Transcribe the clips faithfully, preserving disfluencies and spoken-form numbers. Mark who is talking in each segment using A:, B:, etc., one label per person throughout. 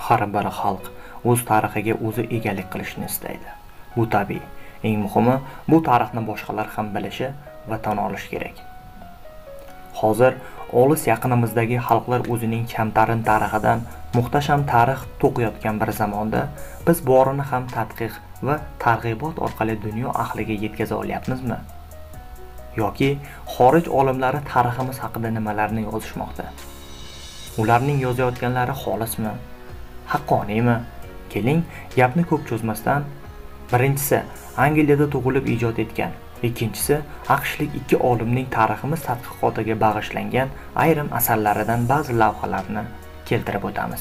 A: Har bir xalq o'z tarixiga o'zi egalik qilishni istaydi. Bu tabiiy. Eng muhimi, bu tarixni boshqalar ham bilishi va tan olishi kerak. Hozir olis yaqinimizdagi xalqlar o'zining kamtarin tarixidan muhtasham tarix to'qiyotgan bir zamonda biz borini ham tadqiq va targ'ibot orqali dunyo ahliga yetkaza olyapmizmi? Yoki xorij olimlari tariximiz haqida nimalarni yozishmoqda? Ularning yozayotganlari xolismi? Haqqoniymi? Keling, gapni ko'p cho'zmasdan, birinchisi Angliyada tug'ilib ijod etgan, ikkinchisi AQShlik ikki olimning tariximiz tadqiqotiga bag'ishlangan ayrim asarlaridan ba'zi lavhalarni keltirib o'tamiz.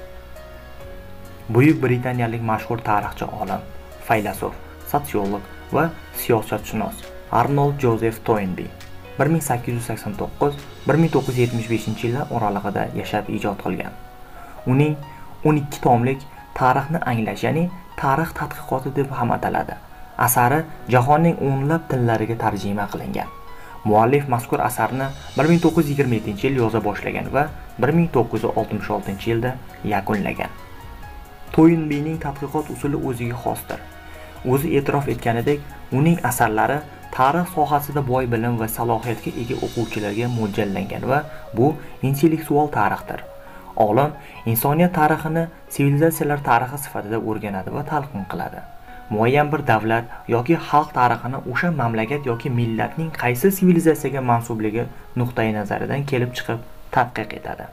A: Buyuk Britaniyalik mashhur tarixchi olim, faylasuf, sotsiolog va siyosatshunos Arnold Joseph Toynbee bir ming sakkiz yuz sakson to'qqiz - bir ming to'qqiz yuz yetmish beshinchi yillar oralig'ida yashab ijod qilgan. Uning o'n ikki tomlik Tarixni anglash, ya'ni tarix tadqiqoti deb ham ataladi. Asari jahonning o'nlab tillariga tarjima qilingan. Muallif mazkur asarni bir ming to'qqiz yuz yigirma yettinchi yil yoza boshlagan va bir ming to'qqiz yuz oltmish oltinchi yilda yakunlagan. Toynbeening tadqiqot usuli o'ziga xosdir. O'zi e'tirof etganidek, uning asarlari tarix sohasida boy bilim va salohiyatga ega o'quvchilarga mo'ljallangan va bu intellektual tarixdir. Olim insoniyat tarixini sivilizatsiyalar tarixi sifatida o'rganadi va talqin qiladi. Muayyan bir davlat yoki xalq tarixini o'sha mamlakat yoki millatning qaysi sivilizatsiyaga mansubligi nuqtai nazaridan kelib chiqib tadqiq etadi.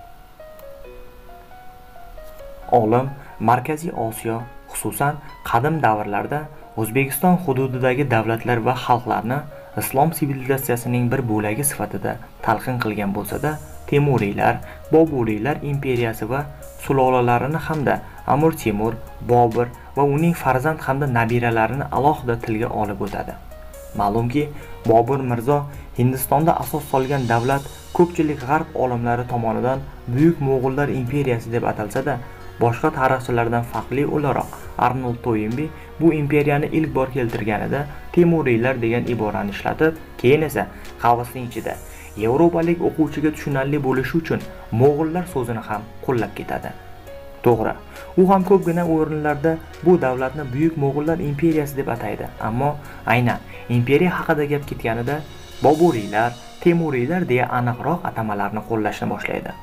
A: Olim Markaziy Osiyo, xususan qadim davrlarda O'zbekiston hududidagi davlatlar va xalqlarni islom sivilizatsiyasining bir bo'lagi sifatida talqin qilgan bo'lsa-da, Temuriylar, Boburiylar imperiyasi va sulolalarini hamda Amir Temur, Bobur va uning farzand hamda nabiralarini alohida tilga olib o'tadi. Ma'lumki, Bobur Mirzo Hindistonda asos solgan davlat ko'pchilik g'arb olimlari tomonidan Buyuk Mo'g'ullar imperiyasi deb atalsa-da, boshqa tarixchilardan farqli o'laroq Arnold Toynbee bu imperiyani ilk bor keltirganida Temuriylar degan iborani ishlatib, keyin esa qavsning ichida Yevropalik o'quvchiga tushunarli bo'lishi uchun Mo'g'ullar so'zini ham qo'llab ketadi. To'g'ri, u ham ko'pgina o'rinlarda bu davlatni Buyuk Mo'g'ullar imperiyasi deb ataydi, ammo aynan imperiya haqida gap ketganida Boburiylar, Temuriylar deya aniqroq atamalarni qo'llashni boshlaydi.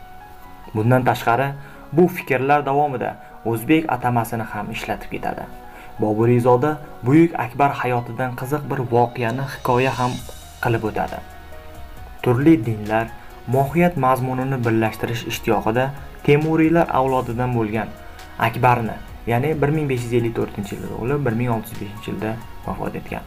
A: Bundan tashqari, bu fikrlar davomida o'zbek atamasini ham ishlatib ketadi. Boburizoda Buyuk Akbar hayotidan qiziq bir voqeani hikoya ham qilib o'tadi. Turli dinlar mohiyat mazmunini birlashtirish ishtiyoqida Temuriylar avlodidan bo'lgan Akbarni, ya'ni bir ming besh yuz ellik to'rtinchi yilda o'lib, bir ming olti yuz beshinchi yilda vafot etgan.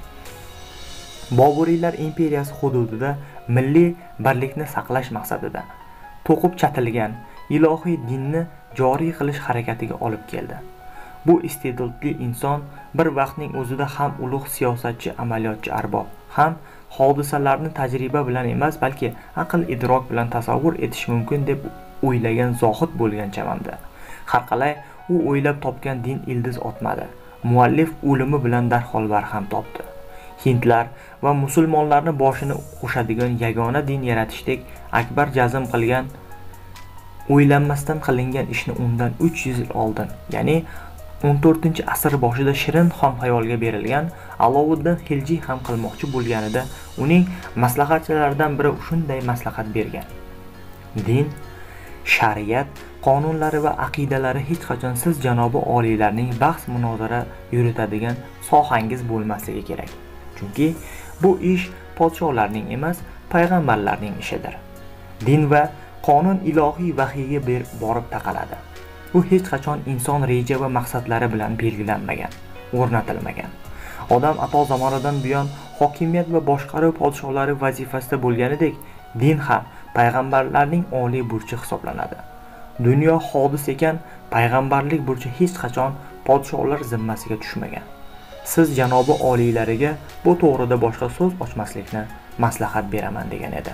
A: Boburiylar imperiyasi hududida milliy birlikni saqlash maqsadida to'qib chatilgan ilohiy dinni joriy qilish harakatiga olib keldi. Bu iste'dodli inson bir vaqtning o'zida ham ulug' siyosatchi, amaliyotchi arbob, ham hodisalarni tajriba bilan emas, balki aql idrok bilan tasavvur etish mumkin deb o'ylagan zohid bo'lgan chamamda. Har qalay u o'ylab topgan din ildiz otmadi. Muallif o'limi bilan darhol barham topdi. Hindlar va musulmonlarni boshini qo'shadigan yagona din yaratishdek Akbar jazm qilgan o'ylanmasdan qilingan ishni undan uch yuz yil oldin, ya'ni o'n to'rtinchi asr boshida Shirin xon xayolga berilgan Alovuddin Xilji ham qilmoqchi bo'lganida uning maslahatchilaridan biri shunday maslahat bergan. Din, shariat, qonunlari va aqidalari hech qachon siz janobi oliylarning bahs munozara yuritadigan sohangiz bo'lmasligi kerak. Chunki bu ish podsholarning emas, payg'ambarlarning ishidir. Din va qonun ilohiy vahiyga borib taqaladi. U hech qachon inson reja va maqsadlari bilan belgilanmagan, o'rnatilmagan. Odam ato zamonidan buyon hokimiyat va boshqaruv podsholari vazifasida bo'lganidek, din ham payg'ambarlarning oliy burchi hisoblanadi. Dunyo hodis ekan, payg'ambarlik burchi hech qachon podsholar zimmasiga tushmagan. Siz janobi oliylariga bu to'g'rida boshqa so'z ochmaslikni maslahat beraman degan edi.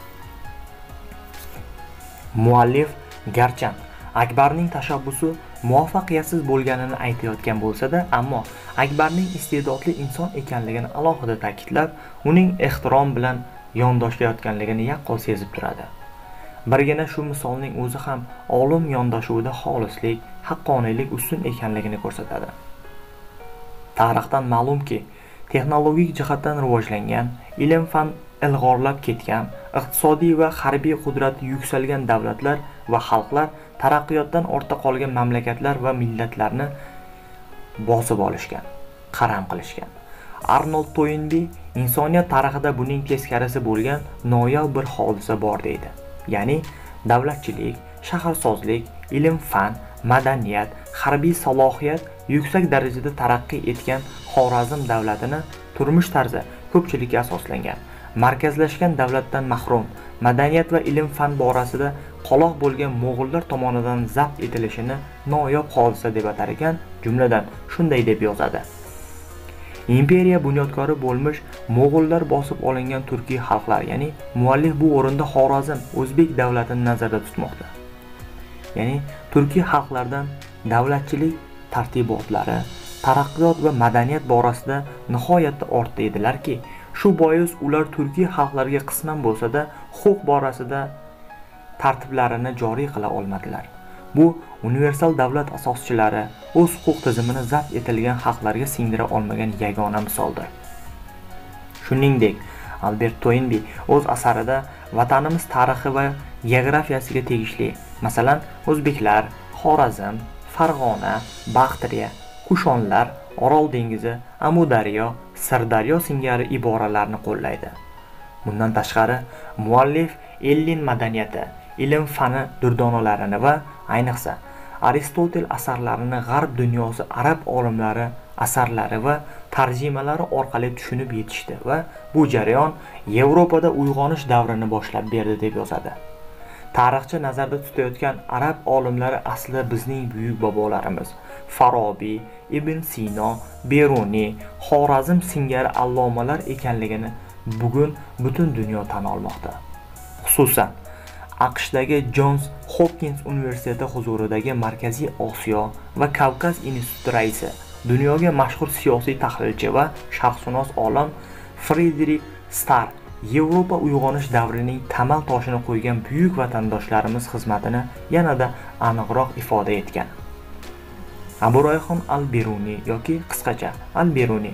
A: Muallif garchi Akbarning tashabbusi muvaffaqiyatsiz bo'lganini aytayotgan bo'lsa-da, ammo Akbarning iste'dodli inson ekanligini alohida ta'kidlab, uning ehtirom bilan yondoshlayotganligini yaqqol sezib turadi. Birgina shu misolning o'zi ham olim yondashuvida xolislik, haqqoniylik ustun ekanligini ko'rsatadi. Tarixdan ma'lumki, texnologik jihatdan rivojlangan, ilm-fan ilg'orlab ketgan, iqtisodiy va harbiy qudrati yuksalgan davlatlar va xalqlar taraqqiyotdan ortda qolgan mamlakatlar va millatlarni bosib olishgan, qaram qilishgan. Arnold Toynbee insoniyat tarixida buning teskarisi bo'lgan noyob bir hodisa bor deydi. Ya'ni davlatchilik, shaharsozlik, ilm-fan, madaniyat, harbiy salohiyat yuksak darajada taraqqiy etgan Xorazm davlatini turmush tarzi ko'pchilikka asoslangan, markazlashgan davlatdan mahrum, madaniyat va ilm-fan borasida qoloq bo'lgan mo'g'ullar tomonidan zabt etilishini noyob hodisa deb atar ekan, jumladan shunday deb yozadi. Imperiya bunyodkori bo'lmish mo'g'ullar bosib olingan turkiy xalqlar, ya'ni muallif bu o'rinda Xorazm o'zbek davlatini nazarda tutmoqda. Ya'ni turkiy xalqlardan davlatchilik tartibotlari, taraqqiyot va madaniyat borasida nihoyatda ortda edilarki, shu bois ular turkiy xalqlarga qisman bo'lsa-da huquq borasida tartiblarini joriy qila olmadilar. Bu universal davlat asoschilari o'z huquq tizimini zabt etilgan xalqlarga singdira olmagan yagona misoldir. Shuningdek, Albert Toynbee o'z asarida vatanimiz tarixi va geografiyasiga tegishli, masalan, o'zbeklar, Xorazm, Farg'ona, Baxtriya, Kushonlar, Orol dengizi, Amudaryo, Sirdaryo singari iboralarni qo'llaydi. Bundan tashqari, muallif Ellin madaniyati, ilm-fani durdonalarini va ayniqsa Aristotel asarlarini g'arb dunyosi arab olimlari asarlari va tarjimalari orqali tushunib yetishdi va bu jarayon Yevropada uyg'onish davrini boshlab berdi deb yozadi. Tarixchi nazarda tutayotgan arab olimlari aslida bizning buyuk bobolarimiz Farobiy, Ibn Sino, Beruniy, Xorazm singari allomalar ekanligini bugun butun dunyo tan olmoqda. Xususan, AQShdagi Johns Hopkins universiteti huzuridagi Markaziy Osiyo va Kavkaz instituti raisi, dunyoga mashhur siyosiy tahlilchi va sharqshunos olim Friedrich Starr Yevropa uyg'onish davrining tamal toshini qo'ygan buyuk vatandoshlarimiz xizmatini yanada aniqroq ifoda etgan. Abu Rayhon al-Beruniy yoki qisqacha al-Beruniy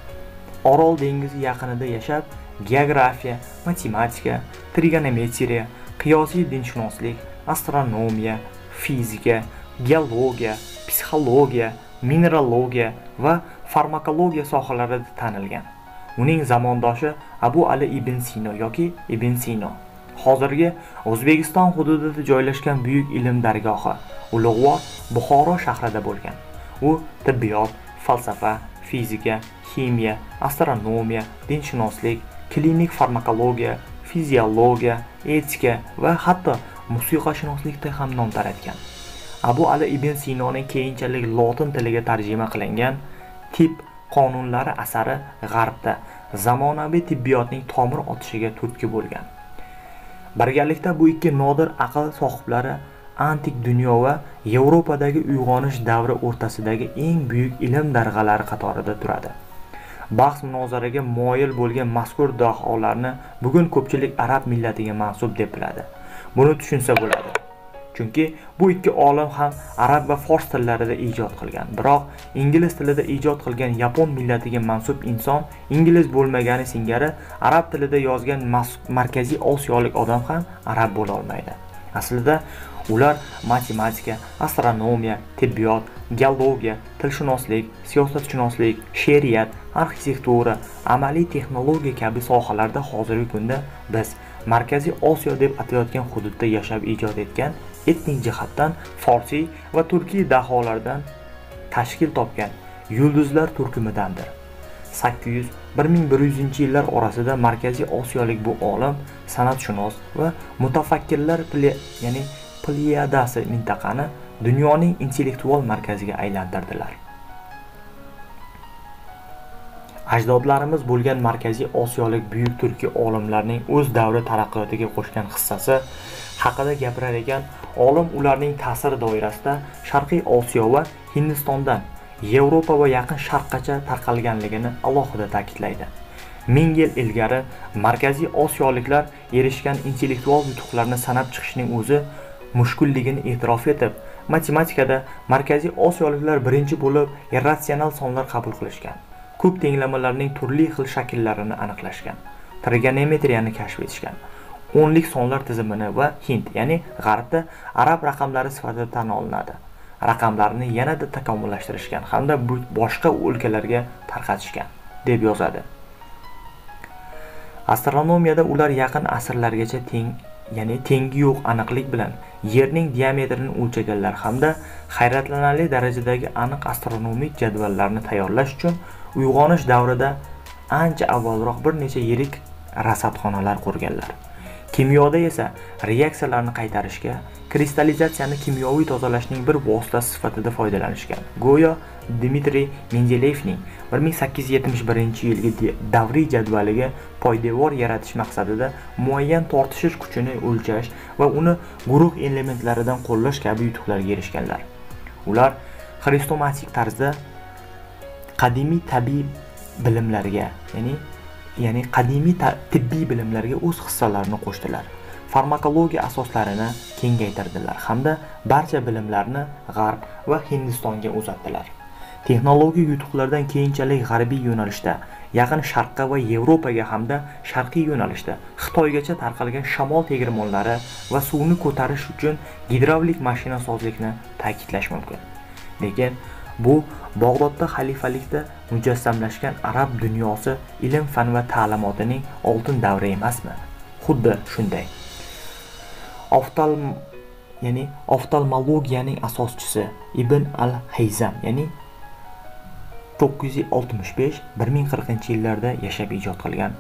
A: Orol dengizi yaqinida yashab, geografiya, matematika, trigonometriya, qiyosiy dinshunoslik, astronomiya, fizika, geologiya, psixologiya, mineralogiya va farmakologiya sohalarida tanilgan. Uning zamondoshi Abu Ali ibn Sino yoki Ibn Sino hozirgi O'zbekiston hududida joylashgan buyuk ilm dargohi Ulug'vor Buxoro shahrida bo'lgan. U tibbiyot, falsafa, fizika, ximiya, astronomiya, dinshunoslik, klinik farmakologiya, fiziologiya, etika va hatto musiqashunoslikda ham nom taratgan. Abu Ali ibn Sinoning keyinchalik lotin tiliga tarjima qilingan Tib qonunlari asari G'arbda zamonaviy tibbiyotning tomir otishiga turtki bo'lgan. Birgalikda bu ikki nodir aql sohiblari antik dunyo va Yevropadagi uyg'onish davri o'rtasidagi eng buyuk ilm darg'alari qatorida turadi. Bahs munozaraga moyil bo'lgan mazkur daholarni bugun ko'pchilik arab millatiga mansub deb biladi. Buni tushunsa bo'ladi. Chunki bu ikki olim ham arab va fors tillarida ijod qilgan. Biroq ingliz tilida ijod qilgan yapon millatiga mansub inson ingliz bo'lmagani singari arab tilida yozgan markaziy osiyolik odam ham arab bo'la olmaydi. Aslida ular matematika, astronomiya, tibbiyot, geologiya, tilshunoslik, siyosatshunoslik, she'riyat, arxitektura, amaliy texnologiya kabi sohalarda hozirgi kunda biz Markaziy Osiyo deb atayotgan hududda yashab ijod etgan etnik jihatdan forsiy va turkiy daholardan tashkil topgan yulduzlar turkumidandir. sakkiz yuz - bir ming bir yuzinchi yillar orasida Markaziy Osiyolik bu olim, san'atshunos va mutafakkirlar pli, ya'ni pliyadasi mintaqani dunyoning intellektual markaziga aylantirdilar. Ajdodlarimiz bo'lgan Markaziy Osiyolik buyuk turkiy olimlarning o'z davri taraqqiyotiga qo'shgan hissasi haqida gapirar ekan, olim ularning ta'siri doirasida Sharqiy Osiyo va Hindistondan Yevropa va Yaqin Sharqgacha tarqalganligini alohida ta'kidlaydi. ming yil ilgari Markaziy Osiyoliklar erishgan intellektual yutuqlarni sanab chiqishning o'zi mushkulligini e'tirof etib, matematikada Markaziy Osiyoliklar birinchi bo'lib irratsional sonlar qabul qilishgan. Ko'p tenglamalarning turli xil shakllarini aniqlashgan. Trigonometriyani kashf etishgan. O'nlik sonlar tizimini va Hind, ya'ni G'arbda arab raqamlari sifatida tan olinadi. Raqamlarni yanada takomillashtirishgan hamda boshqa o'lkalarga tarqatishgan, deb yozadi. Astronomiyada ular yaqin asrlargacha teng, ya'ni tengi yo'q aniqlik bilan Yerning diametrini o'lchaganlar hamda hayratlanarli darajadagi aniq astronomik jadvallarni tayyorlash uchun uyg'onish davrida ancha avvalroq bir necha yirik rasadxonalar qurganlar. Kimyoda esa reaksiyalarni qaytarishga, kristallizatsiyani kimyoviy tozalashning bir vositasi sifatida foydalanishgan. Go'yo Dmitriy Mendeleyevning bir ming sakkiz yuz yetmish birinchi yilgi davriy jadvaliga poydevor yaratish maqsadida muayyan tortishish kuchini o'lchash va uni guruh elementlaridan qo'llash kabi yutuqlarga erishganlar. Ular xrestomatik tarzda qadimiy tabiiy bilimlarga, ya'ni ya'ni qadimiy tibbiy bilimlarga o'z hissalarini qo'shdilar. Farmakologiya asoslarini kengaytirdilar hamda barcha bilimlarni G'arb va Hindistonga uzatdilar. Texnologik yutuqlardan keyinchalik g'arbiy yo'nalishda, Yaqin Sharqqa va Yevropaga hamda sharqiy yo'nalishda Xitoygacha tarqalgan shamol tegirmonlari va suvni ko'tarish uchun gidravlik mashinasozlikni ta'kidlash mumkin. Lekin bu Bag'dodda xalifalikda mujassamlashgan arab dunyosi ilm, fan va ta'limotining oltin davri emasmi? Xuddi shunday. Oftalm ya'ni oftalmologiyaning asoschisi Ibn al-Hayzam, ya'ni to'qqiz yuz oltmish besh - bir ming qirqinchi yillarda yashab ijod qilgan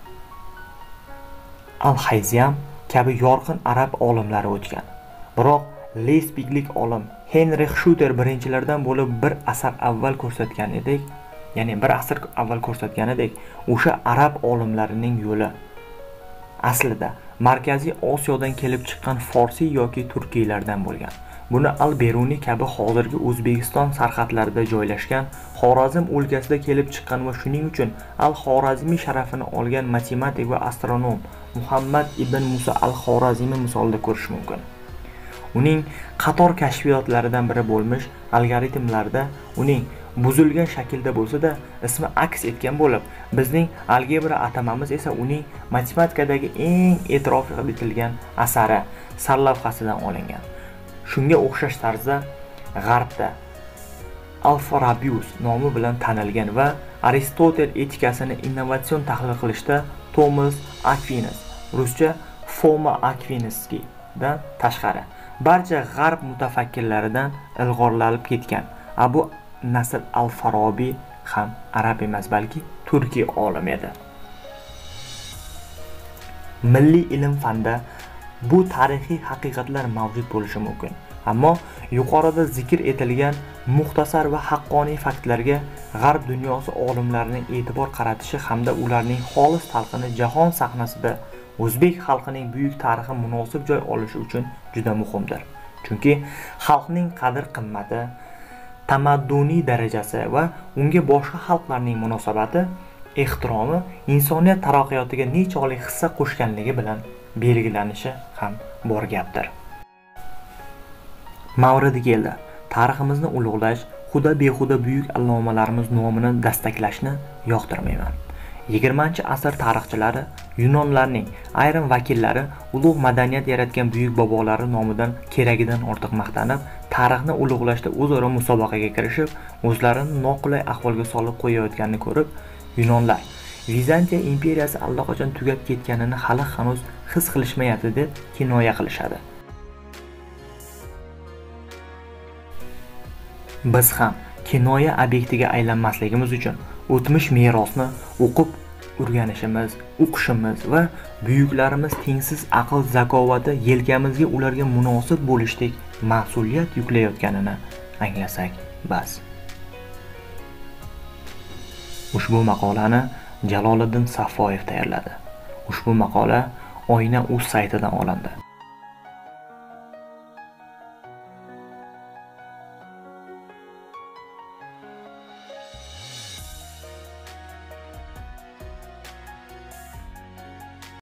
A: al-Hayzam kabi yorqin arab olimlari o'tgan. Biroq Leypziglik olim Henrich Schutter birinchilardan bo'lib bir asr avval ko'rsatgan edik, ya'ni bir asr avval ko'rsatganidek, o'sha arab olimlarining yo'li aslida Markaziy Osiyodan kelib chiqqan Forsiy yoki Turkiylardan bo'lgan. Buni Al-Beruni kabi hozirgi O'zbekiston sarhadlarida joylashgan Xorazm o'lkasida kelib chiqqan va shuning uchun Al-Xorazmiy sharafini olgan matematik va astronom Muhammad ibn Musa al-Xorazmiy misolida ko'rish mumkin. Uning qator kashfiyotlaridan biri bo'lmish algoritmlarda uning buzilgan shaklda bo'lsa-da ismi aks etgan bo'lib, bizning algebra atamamiz esa uning matematikadagi eng e'tirof etilgan asari sarlavhasidan olingan. Shunga o'xshash tarzda G'arbda Alfarabius nomi bilan tanilgan va Aristotel etikasini innovatsion tahlil qilishda Thomas Aquinas, ruscha Foma Aquinsky dan tashqari barcha g'arb mutafakkirlaridan ilg'orlanib ketgan Abu Nasr al-Farabiy ham arab emas, balki turkiy olim edi. Milliy ilm fanda bu tarixiy haqiqatlar mavjud bo'lishi mumkin, ammo yuqorida zikr etilgan muxtasar va haqqoniy faktlarga g'arb dunyosi olimlarining e'tibor qaratishi hamda ularning xolis talqini jahon sahnasida o'zbek xalqining buyuk tarixi munosib joy olishi uchun juda muhimdir. Chunki xalqning qadr-qimmati, tamadduniy darajasi va unga boshqa xalqlarning munosabati, ehtiromi insoniyat taraqqiyotiga nechalik hissa qo'shganligi bilan belgilanishi ham bor gapdir. Mavridi keldi. Tariximizni ulug'lash, xudo behuda buyuk allomalarimiz nomini dastaklashni yoqtirmayman. yigirmanchi asr tarixchilari, Yunonlarning ayrim vakillari ulug' madaniyat yaratgan buyuk bobolari nomidan keragidan ortiq maqtanib, tarixni ulug'lashda o'zaro musobaqaga kirishib, o'zlarini noqulay ahvolga solib qo'yayotganini ko'rib, Yunonlar Vizantiya imperiyasi allaqachon tugab ketganini hali hanuz his qilishmayapti deb kinoya qilishadi. Biz ham kinoya obyektiga aylanmasligimiz uchun o'tmish merosni o'qib o'rganishimiz, o'qishimiz va buyuklarimiz tengsiz aql zakovati yelkamizga ularga munosib bo'lishdek mas'uliyat yuklayotganini anglasak bas. Ushbu maqolani Jaloliddin Safoyev tayyorladi. Ushbu maqola Oyna.uz saytidan olindi.